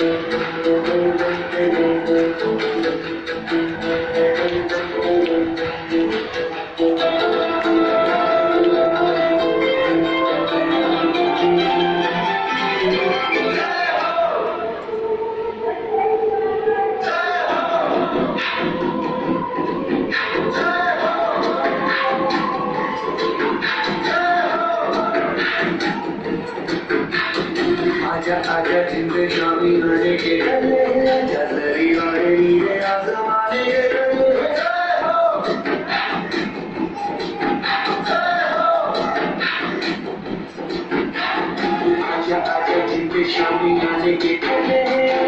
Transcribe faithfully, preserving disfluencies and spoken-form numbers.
आजा आजा जिंद शामी आने के चलरी वाले नीले आसमाने के आजा आजा जिंद शामी आने के